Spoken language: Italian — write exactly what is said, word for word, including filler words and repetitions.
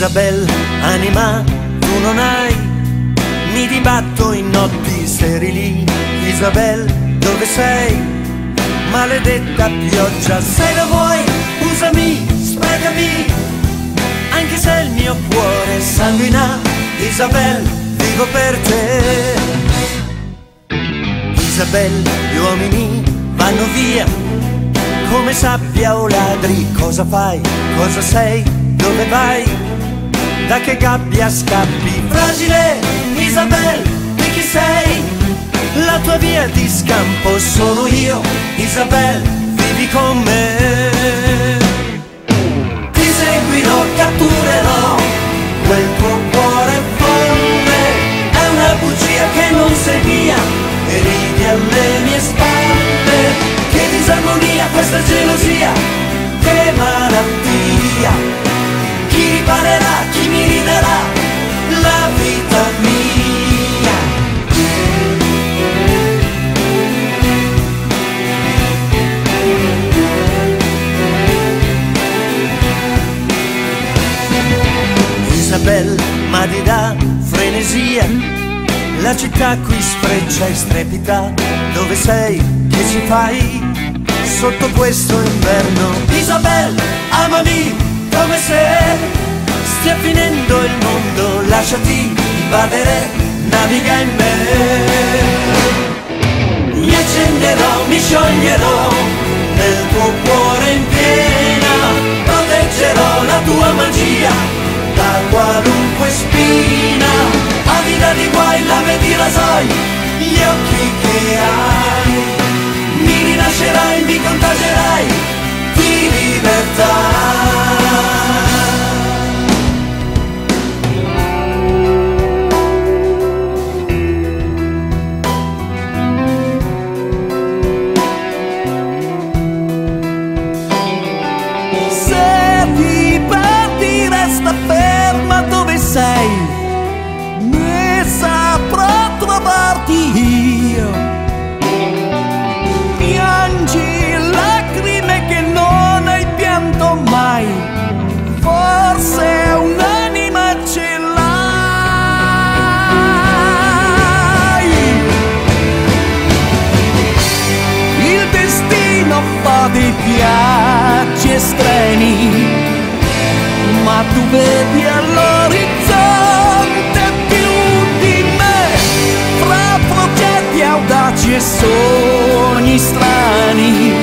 Isabel, anima, tu non hai, mi dibatto in notti sterili. Isabel, dove sei? Maledetta pioggia, se lo vuoi, usami, sprecami, anche se il mio cuore sanguina. Isabel, vivo per te. Isabel, gli uomini vanno via come sabbia o ladri. Cosa fai? Cosa sei? Dove vai? Da che gabbia scappi? Fragile Isabel, di chi sei? La tua via di scampo sono io. Isabel, vivi con me. Ti seguirò, catturerò quel tuo cuore folle. È una bugia che non sei mia e ridi alle mie spalle. Che disarmonia, questa gelosia, che malattia. Chi riparerà, chi mi ridarà la vita mia? Isabel, ma di da frenesia, la città qui sfreccia e strepita. Dove sei? Che ci fai sotto questo inverno? Isabel, amami come se stia finendo il mondo. Lasciati invadere, naviga in me. Mi accenderò, mi scioglierò nel tuo cuore in piena. Proteggerò la tua magia da qualunque spina. Avida di guai, la vedi rasoi, gli occhi che hai. Mi rinascerai, mi contagerai di libertà. Se ti perdi resta ferma dove sei, ne saprò trovarti io. Piangi lacrime che non hai pianto mai, forse un'anima ce l'hai. Il destino fa dei viaggi estremi, ma tu vedi all'orizzonte più di me. Fra progetti audaci e sogni strani